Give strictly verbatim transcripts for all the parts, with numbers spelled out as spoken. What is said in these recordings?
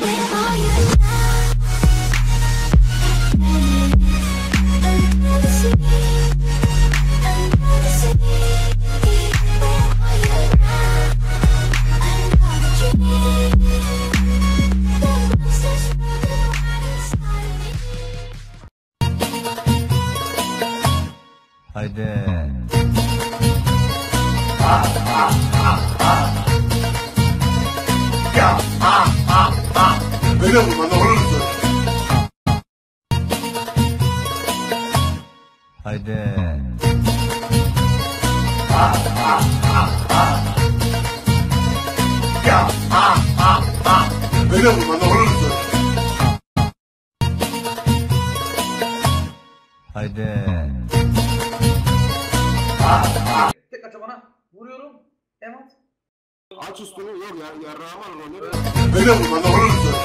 Haydi. Ah ah ah ah. Ya ah ah ah. Böyle vurma ne olursun. Haydi. Ah ah ah ah. Ya ah ah ah. Böyle vurma ne olursun. Haydi. Tek aça bana. Vuruyorum. Emat. Aç üstünü yok ya. Yarrağıma rolü. Böyle vurma ne olursun.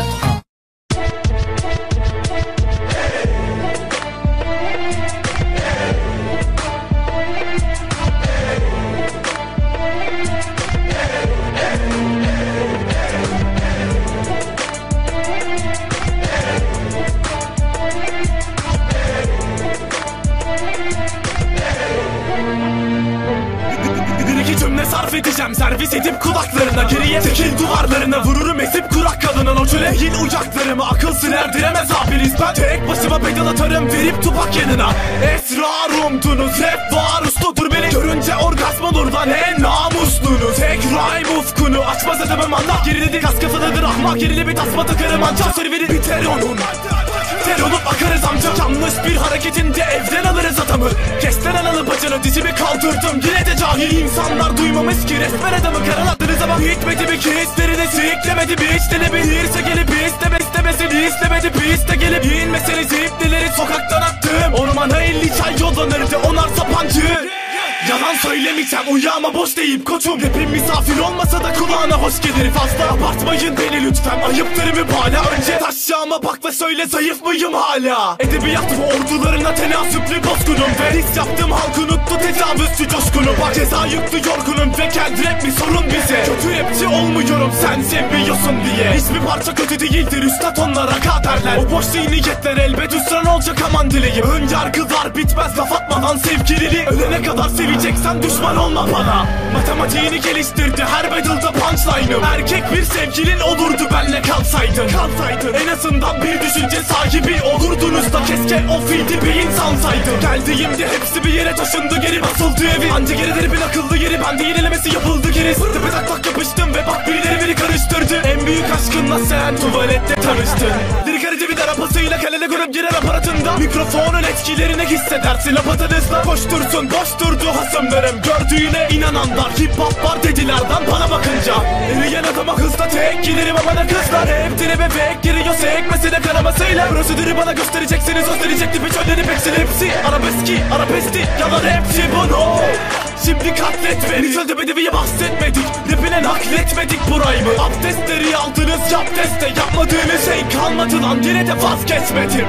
Sarf edeceğim servis edip kulaklarına, geriye tekil duvarlarına vururum ezip kurak kalınan o çöle. Yil ucaklarımı akıl erdiremez abiniz. Ben tek başıma pedal atarım verip tupak yanına. Esrarumdunuz hep var usludur, beni görünce orgazm olur lan en namuslunuz. Tek rhyme ufkunu açmaz edemem anla. Geriledi kas kafalıdır ahmak, gerili bir tasma takarım anca. Serveri biter onun, ter olup akarız amca. Yanlış bir hareketinde evden alırız adamı. Kesten analı bacını dizimi kaldırdım, yine de cahil insanlar duymamış ki resmen adamı karaladınız ama bitmedi mi ki hislerini siklemedi bir hiç dili bilirse gelip isteme istemesini istemedi piste gelip inmeseniz ipneleri sokaktan attım. Ormana elli çay yollanırdı onar sapancı. Yalan söylemeyeceğim uyağıma boş deyip koçum. Rapim misafir olmasa da kulağına hoş gelir. Fazla abartmayın beni lütfen, ayıptır mübalağa. Önce taşyağıma bak ve söyle zayıf mıyım hala. Edebiyat bu ordularına tenasüplü bozgunum ve his yaptım halk unuttu tecavüzcü coşkunu. Bak ceza yüklü yorgunum ve kendi rap mi sorun bize. Kötü rapçi olmuyorum sen sevmiyorsun diye. Hiçbir parça kötü değildir üstad onlara kaderler. O boş zihniyetler elbet hüsran olacak aman dileyim. Ön yargılar bitmez laf atmadan sevgililiği. Ölene kadar seveceksen düşman olma bana. Matematiğini geliştirdi her battle'da punchline'ım. Erkek bir sevgilin olurdu benle kalsaydın. Kalsaydın en azından bir düşünce sahibi olurdunuz da keşke o fildi bir insansaydın. Geldiğimde hepsi bir yere taşındı, geri basıldı evi. Anca gerileri bir akıllı yeri, bende yenilemesi yapıldı geri. Tepe taklak yapıştım ve bak birileri beni karıştırdı. En büyük aşkınla sen tuvalette tanıştın. Lirik harici bir de rapasıyla kalene kurup girer aparatında. Mikrofonun etkilerini hissedersin lapatınızla. Koştursun boş durdu hasımlarım, gördüğüne inananlar. Hip hop var dedilerden bana bakınca. Eriyen adama hızla tek giderim ama da kızlar hep tribe fake giriyor sekmesine kanamasıyla. Prosedürü bana göstereceksiniz, gösterecek tipi çölleri peksin hepsi. Arabeski, arabesti, yalan hepsi bunu. Şimdi katlet beni, çölde bedeviye bahsetmedik. Rapine nakletmedik burayı mı? Abdestleri aldınız yap deste, yapmadığınız şey kalmadı lan, yine de vazgeçmedim.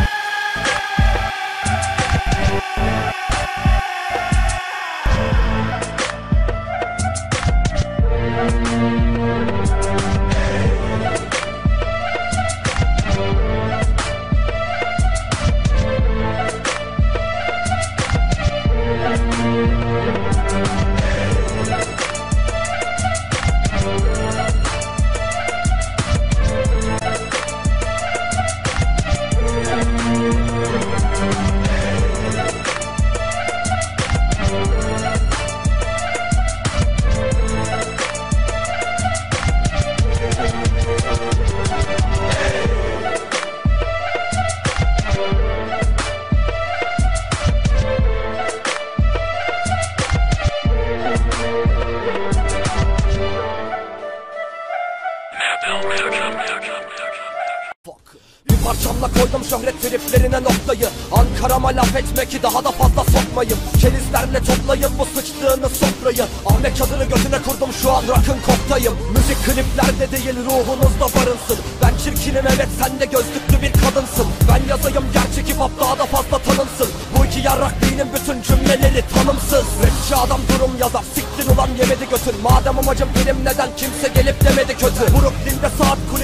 Bir parçamla koydum şöhret triplerine noktayı. Ankara'ma laf etme ki daha da fazla sokmayın. Kerizlerle toplayın bu sıçtığını sofrayı. Ahmet adını götüne kurdum şu an rock'ın koptayım. Müzik kliplerde değil ruhunuzda barınsın. Ben çirkinim evet sen de gözlüklü bir kadınsın. Ben yazayım gerçek hip hop daha da fazla tanınsın. Bu iki yarrak beynin bütün cümleleri tanımsız. Rapçi adam durum yazar siktir ulan yemedi götün. Madem amacım benim neden kimse gelip demedi kötü. Brooklyn'de saat kulesi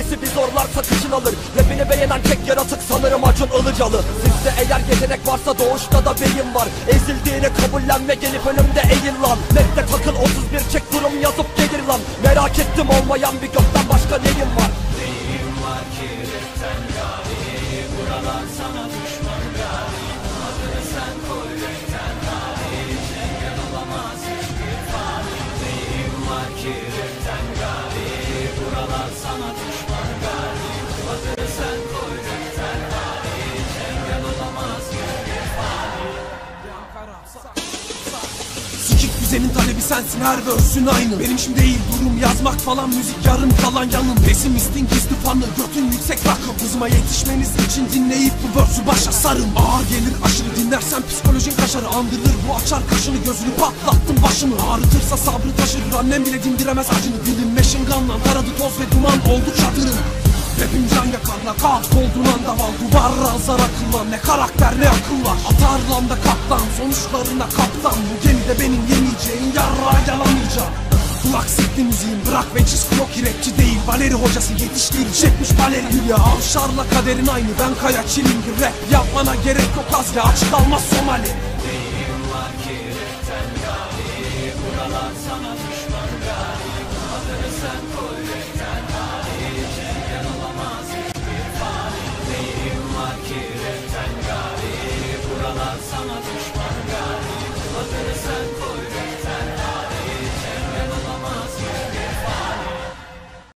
Birisi bir zorlarsa kışın alır. Rapini beğenen tek yaratık sanırım Acun Ilıcalı. Sizde eğer yetenek varsa doğuşta da beyin var. Ezildiğini kabullenme, gelip önümde eğil lan. Nette takıl otuz bir çek durum yazıp gelir lan. Merak ettim olmayan bir gökten başka neyim var? Neyim var ki rapten gari, buralar sana düşman gari. Adını sen koy rapten gari, engel olamaz hiçbir fani. Neyim var ki rapten gari, buralar sana düşman gari. Adını sen koy rapten gari, engel olamaz hiçbir fani. Sikik düzenin talebi sensin, her verse'ün aynı. Benim işim değil durum yazmak falan, müzik yarım kalan yanım. Pesimistin gizli fanı, götün yüksek rakım. Hızıma yetişmeniz için dinleyip bu verse'ü başa sarın. Ağır gelir aşırı, dinlersen psikolojin kaşarı. Andırır bu açar kaşını, gözünü patlattım başını. Ağrıtırsa sabrı taşırır, annem bile dindiremez acını. Dilim machine gun'la karadı toz ve duman oldu çadırım. Rapim can yakarla, kaos olduğundan da val. Duvarlar zarar kullan, ne karakter ne akıl var. Atar landa kaptan, sonuçlarına kaptan. Bu gemide benim yemeyeceğim yarrağı yalamayacağım. Kulak sikti müziğim, bırak ve çiz kroki. Rapçi değil baleri hocası, yetiştirecekmiş baleri. Hülya avşarla kaderin aynı, ben kaya çilingir. Rap yapmana gerek yok az ya, aç kalmaz Somali. Neyim var ki rapten gari, buralar sana düşman gari. Adını sen koy